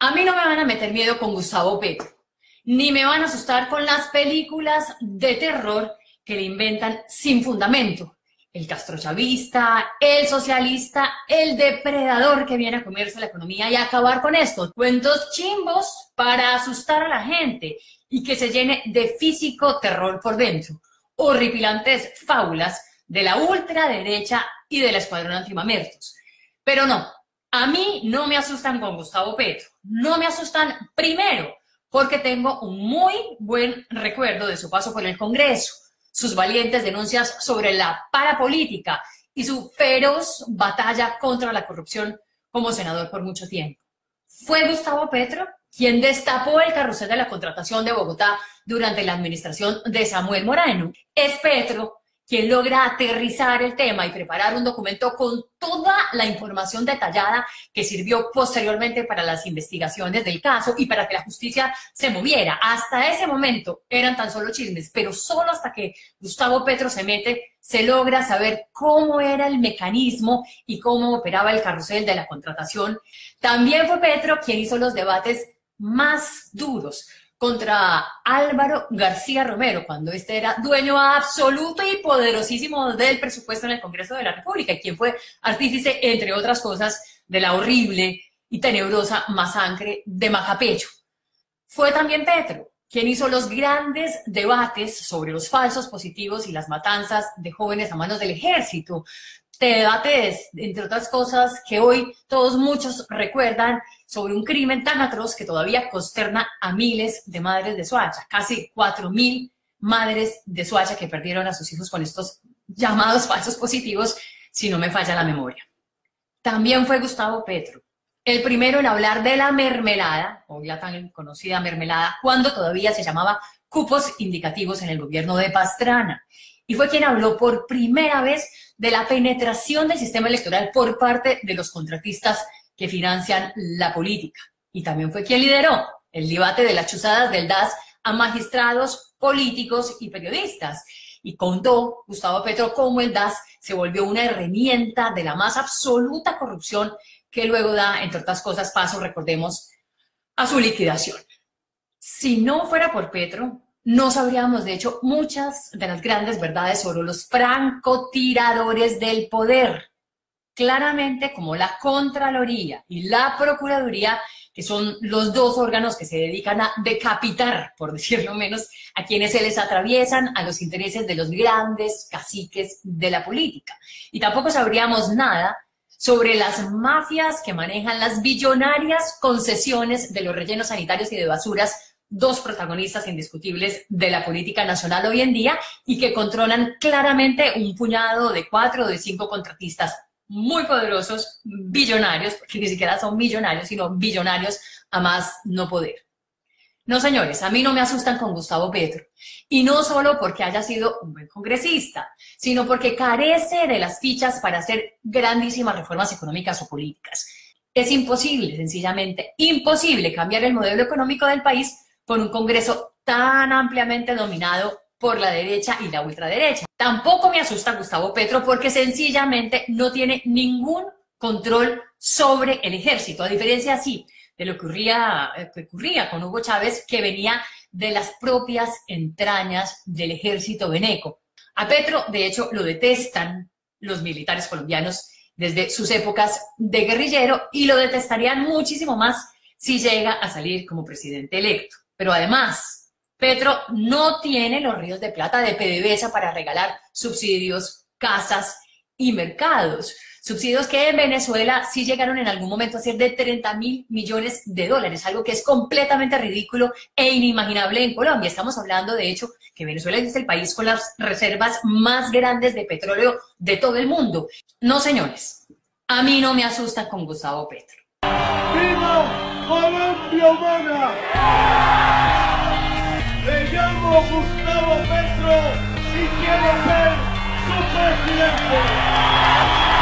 A mí no me van a meter miedo con Gustavo Petro, ni me van a asustar con las películas de terror que le inventan sin fundamento. El castrochavista, el socialista, el depredador que viene a comerse la economía y a acabar con esto. Cuentos chimbos para asustar a la gente y que se llene de físico terror por dentro. Horripilantes fábulas de la ultraderecha y del escuadrón antimamertos. Pero no, a mí no me asustan con Gustavo Petro. No me asustan primero porque tengo un muy buen recuerdo de su paso por el Congreso, sus valientes denuncias sobre la parapolítica y su feroz batalla contra la corrupción como senador por mucho tiempo. Fue Gustavo Petro quien destapó el carrusel de la contratación de Bogotá durante la administración de Samuel Moreno. Es Petro quien logra aterrizar el tema y preparar un documento con toda la información detallada que sirvió posteriormente para las investigaciones del caso y para que la justicia se moviera. Hasta ese momento eran tan solo chismes, pero solo hasta que Gustavo Petro se mete, se logra saber cómo era el mecanismo y cómo operaba el carrusel de la contratación. También fue Petro quien hizo los debates más duros contra Álvaro García Romero, cuando este era dueño absoluto y poderosísimo del presupuesto en el Congreso de la República, y quien fue artífice, entre otras cosas, de la horrible y tenebrosa masacre de Majapecho. Fue también Petro quien hizo los grandes debates sobre los falsos positivos y las matanzas de jóvenes a manos del ejército. Debates, entre otras cosas, que hoy muchos recuerdan, sobre un crimen tan atroz que todavía consterna a miles de madres de Soacha, casi 4.000 madres de Soacha que perdieron a sus hijos con estos llamados falsos positivos, si no me falla la memoria. También fue Gustavo Petro el primero en hablar de la mermelada, hoy la tan conocida mermelada, cuando todavía se llamaba cupos indicativos en el gobierno de Pastrana. Y fue quien habló por primera vez de la penetración del sistema electoral por parte de los contratistas que financian la política. Y también fue quien lideró el debate de las chuzadas del DAS a magistrados, políticos y periodistas. Y contó Gustavo Petro cómo el DAS se volvió una herramienta de la más absoluta corrupción que luego da, entre otras cosas, paso, recordemos, a su liquidación. Si no fuera por Petro, no sabríamos, de hecho, muchas de las grandes verdades sobre los francotiradores del poder. Claramente, como la Contraloría y la Procuraduría, que son los dos órganos que se dedican a decapitar, por decirlo menos, a quienes se les atraviesan a los intereses de los grandes caciques de la política. Y tampoco sabríamos nada sobre las mafias que manejan las billonarias concesiones de los rellenos sanitarios y de basuras, dos protagonistas indiscutibles de la política nacional hoy en día y que controlan claramente un puñado de 4 o de 5 contratistas muy poderosos, billonarios, porque ni siquiera son millonarios, sino billonarios a más no poder. No, señores, a mí no me asustan con Gustavo Petro. Y no solo porque haya sido un buen congresista, sino porque carece de las fichas para hacer grandísimas reformas económicas o políticas. Es imposible, sencillamente imposible, cambiar el modelo económico del país con un Congreso tan ampliamente dominado por la derecha y la ultraderecha. Tampoco me asusta Gustavo Petro porque sencillamente no tiene ningún control sobre el ejército, a diferencia así de lo que ocurría con Hugo Chávez, que venía de las propias entrañas del ejército veneco. A Petro, de hecho, lo detestan los militares colombianos desde sus épocas de guerrillero y lo detestarían muchísimo más si llega a salir como presidente electo. Pero además, Petro no tiene los ríos de plata de PDVSA para regalar subsidios, casas y mercados. Subsidios que en Venezuela sí llegaron en algún momento a ser de 30.000 millones de dólares, algo que es completamente ridículo e inimaginable en Colombia. Estamos hablando, de hecho, que Venezuela es el país con las reservas más grandes de petróleo de todo el mundo. No, señores, a mí no me asustan con Gustavo Petro. ¡Viva Colombia humana! Me llamo Gustavo Petro y quiero ser su presidente.